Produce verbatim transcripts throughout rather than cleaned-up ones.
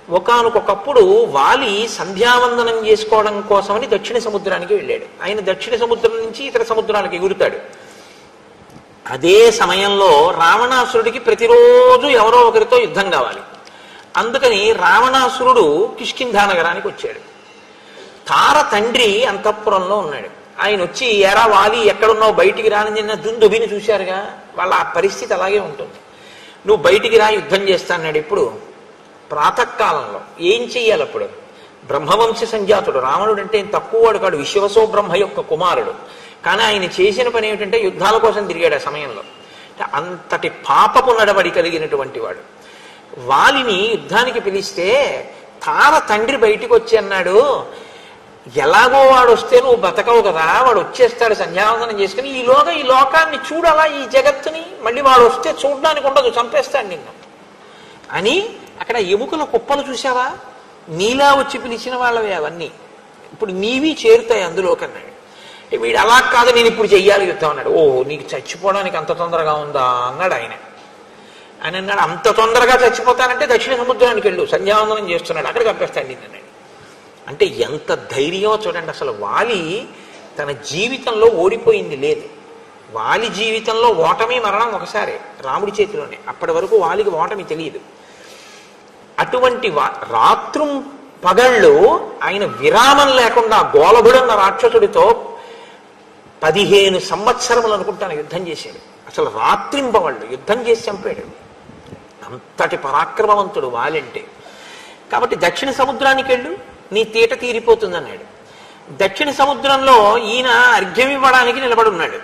ఒకానొకప్పుడు వాలి సంధ్యావందనం చేసుకోవడం కోసమని దక్షిణ సముద్రానికి వెళ్ళాడు. ఆయన దక్షిణ సముద్రం నుంచి ఇతర సముద్రాలకు ఎగురుతాడు. అదే సమయంలో రావణాసురుడికి ప్రతిరోజు ఎవరో ఒకరితో యుద్ధం కావాలి. అందుకని రావణాసురుడు కిష్కింధా నగరానికి వచ్చాడు. తార తండ్రి అంతఃపురంలో ఉన్నాడు. ఆయన వచ్చి ఎరా వాలి ఎక్కడున్నావు, బయటికి రాని నిన్న దుందుభిని చూశారుగా, వాళ్ళ ఆ పరిస్థితి అలాగే ఉంటుంది. నువ్వు బయటికి రా, యుద్ధం చేస్తాన్నాడు. ఇప్పుడు ప్రాతకాలంలో ఏం చెయ్యాలి? అప్పుడు బ్రహ్మవంశ సంజాతుడు రావణుడు అంటే తక్కువ వాడు కాడు, విశ్వవసో బ్రహ్మ యొక్క కుమారుడు. కానీ ఆయన చేసిన పని ఏమిటంటే యుద్ధాల కోసం తిరిగాడు ఆ సమయంలో. అంతటి పాపపు నడవడి కలిగినటువంటి వాడు. వాలిని యుద్ధానికి పిలిస్తే తార తండ్రి బయటికి వచ్చి అన్నాడు, ఎలాగో వాడు వస్తే నువ్వు బతకవు కదా, వాడు వచ్చేస్తాడు సంధ్యావందనం చేసుకుని, ఈలోగా ఈ లోకాన్ని చూడాలా, ఈ జగత్తుని, మళ్ళీ వాడు వస్తే చూడడానికి ఉండదు, చంపేస్తాడు నిన్ను అని. అక్కడ ఎముకల కుప్పలు చూసావా, నీలా వచ్చి పిలిచిన వాళ్ళవే అవన్నీ, ఇప్పుడు నీవి చేరుతాయి అందులో కన్నాడు. వీడు అలా కాదు, నేను ఇప్పుడు చెయ్యాలి యుద్ధం అన్నాడు. ఓ నీకు చచ్చిపోవడానికి అంత తొందరగా ఉందా అన్నాడు ఆయన. ఆయన అన్నాడు, అంత తొందరగా చచ్చిపోతానంటే దక్షిణ సముద్రానికి వెళ్ళు, సంధ్యావందనం చేస్తున్నాడు, అక్కడ చంపేస్తాడు నిన్ను అన్నాడు. అంటే ఎంత ధైర్యమో చూడండి. అసలు వాలి తన జీవితంలో ఓడిపోయింది లేదు. వాలి జీవితంలో ఓటమి మరణం ఒకసారి రాముడి చేతిలోనే, అప్పటి వరకు వాలికి ఓటమి తెలియదు. అటువంటి రాత్రుం పగళ్ళు ఆయన విరామం లేకుండా గోలభుడన్న రాక్షసుడితో పదిహేను సంవత్సరములు అనుకుంటాను యుద్ధం చేశాడు. అసలు రాత్రింపవాళ్ళు యుద్ధం చేసి చంపాడు. అంతటి పరాక్రమవంతుడు వాలంటే. కాబట్టి దక్షిణ సముద్రానికి వెళ్ళు, నీ తీట తీరిపోతుంది అన్నాడు. దక్షిణ సముద్రంలో ఈయన అర్ఘ్యం ఇవ్వడానికి నిలబడున్నాడు.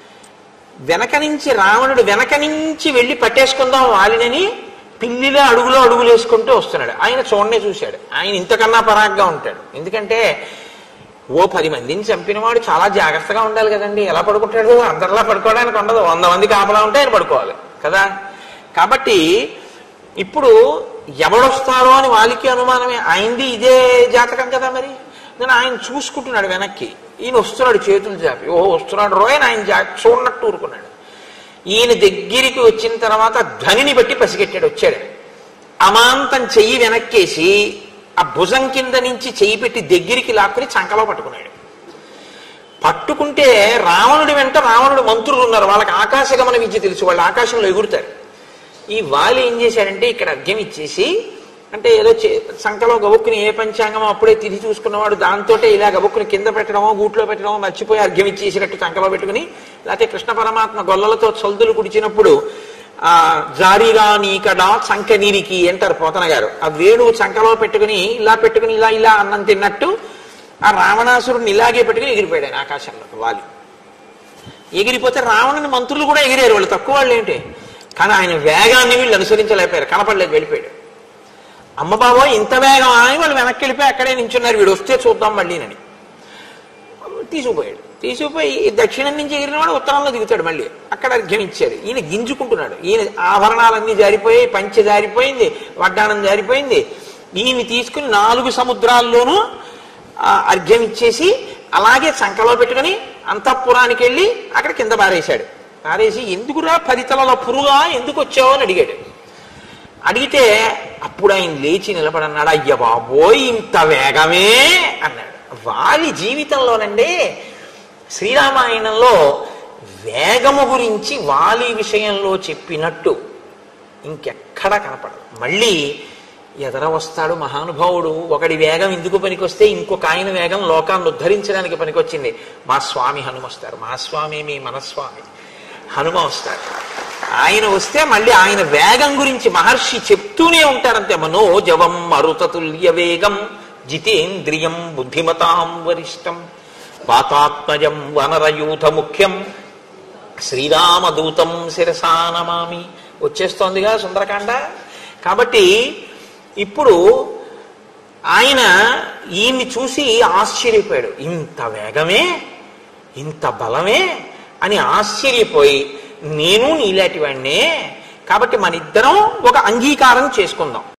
వెనక నుంచి రావణుడు వెనక నుంచి వెళ్ళి పట్టేసుకుందాం వాలినని పిల్లిలో అడుగులో అడుగులు వేసుకుంటూ వస్తున్నాడు. ఆయన చూడనే చూశాడు. ఆయన ఇంతకన్నా పరాగ్గా ఉంటాడు. ఎందుకంటే ఓ పది మందిని చంపినవాడు చాలా జాగ్రత్తగా ఉండాలి కదండి. ఎలా పడుకుంటాడు? అందరిలా పడుకోవడానికి ఉండదు. వంద మంది కాపలా ఉంటే ఆయన పడుకోవాలి కదా. కాబట్టి ఇప్పుడు ఎవడొస్తారో అని వాలికి అనుమానమే. ఆయనది ఇదే జాతకం కదా. మరి నేను ఆయన చూసుకుంటున్నాడు వెనక్కి. ఈయన వస్తున్నాడు చేతులు చాపి, ఓహో వస్తున్నాడు రోయ్ ఆయన జా చూడనట్టు ఊరుకున్నాడు. ఈయన దగ్గరికి వచ్చిన తర్వాత ధ్వనిని బట్టి పసిగట్టాడు. వచ్చాడు, అమాంతం చెయ్యి వెనక్కేసి ఆ భుజం కింద నుంచి చెయ్యి పెట్టి దగ్గరికి లాక్కుని చంకలో పట్టుకున్నాడు. పట్టుకుంటే రావణుడి వెంట రావణుడు మంత్రులు ఉన్నారు. వాళ్ళకి ఆకాశగమన విద్య తెలుసు, వాళ్ళు ఆకాశంలో ఎగురుతారు. ఈ వాలి ఏం చేశాడంటే ఇక్కడ అర్ఘ్యం ఇచ్చేసి, అంటే ఏదో సంకలో గబుక్కుని ఏ పంచాంగమో అప్పుడే తిరిగి చూసుకున్నవాడు దాంతో ఇలా గబుక్కుని కింద పెట్టడమో గూట్లో పెట్టడమో మర్చిపోయి అర్ఘ్యం ఇచ్చేసినట్టు సంకలో పెట్టుకుని, లేకపోతే కృష్ణ పరమాత్మ గొల్లలతో చల్దులు కుడిచినప్పుడు ఆ జారీగా నీకడా చంక నీరికి అంటారు పోతన గారు. ఆ వేణువు చంకలో పెట్టుకుని ఇలా పెట్టుకుని ఇలా ఇలా అన్నం తిన్నట్టు ఆ రావణాసురుడిని ఇలాగే పెట్టుకుని ఎగిరిపోయాడు ఆయన ఆకాశంలో. వాలి ఎగిరిపోతే రావణుని మంత్రులు కూడా ఎగిరారు. వాళ్ళు తక్కువ వాళ్ళు ఏంటి, కానీ ఆయన వేగాన్ని వీళ్ళు అనుసరించలేకపోయారు. కనపడలేదు, వెళ్ళిపోయాడు. అమ్మ బాబో ఇంత వేగం అని వాళ్ళు వెనక్కి వెళ్ళిపోయి అక్కడే నించున్నారు. వీడు వస్తే చూద్దాం మళ్ళీనని తీసుకుపోయాడు. తీసుకుపోయి దక్షిణం నుంచి ఎగిరిన వాడు ఉత్తరంలో దిగుతాడు. మళ్ళీ అక్కడ అర్ఘ్యం ఇచ్చాడు. ఈయన గింజుకుంటున్నాడు. ఈయన ఆభరణాలన్నీ జారిపోయాయి, పంచె జారిపోయింది, వడ్డాణం జారిపోయింది. ఈయన తీసుకుని నాలుగు సముద్రాల్లోనూ అర్ఘ్యం ఇచ్చేసి అలాగే సంకలో పెట్టుకుని అంతఃపురానికి వెళ్ళి అక్కడ కింద పారేశాడు. పారేసి ఎందుకురా పరితలలో పురుగా ఎందుకు వచ్చావో అని అడిగాడు. అడిగితే అప్పుడు ఆయన లేచి నిలబడన్నాడు. అయ్య బాబోయ్ ఇంత వేగమే అన్నాడు. వాలి జీవితంలోనండి శ్రీరామాయణంలో వేగము గురించి వాలి విషయంలో చెప్పినట్టు ఇంకెక్కడా కనపడదు. మళ్ళీ ఎదర వస్తాడు మహానుభావుడు. ఒకడి వేగం ఎందుకు పనికొస్తే ఇంకొక ఆయన వేగం లోకాన్ని ఉద్ధరించడానికి పనికొచ్చింది. మా స్వామి హనుమ వస్తారు. మా స్వామి మీ మనస్వామి హనుమ వస్తారు. ఆయన వస్తే మళ్ళీ ఆయన వేగం గురించి మహర్షి చెప్తూనే ఉంటారంతే. మనోజవం మరుతతుల్య వేగం జితేంద్రియం బుద్ధిమతాం వరిష్టం వాతాత్మజం వనరయూథ ముఖ్యం శ్రీరామదూతం శిరసా నమామి. వచ్చేస్తోందిగా సుందరకాండ. కాబట్టి ఇప్పుడు ఆయన ఈయన్ని చూసి ఆశ్చర్యపోయాడు. ఇంత వేగమే, ఇంత బలమే అని ఆశ్చర్యపోయి, నేను నీలాంటి వాడినే, కాబట్టి మన ఇద్దరం ఒక అంగీకారం చేసుకుందాం.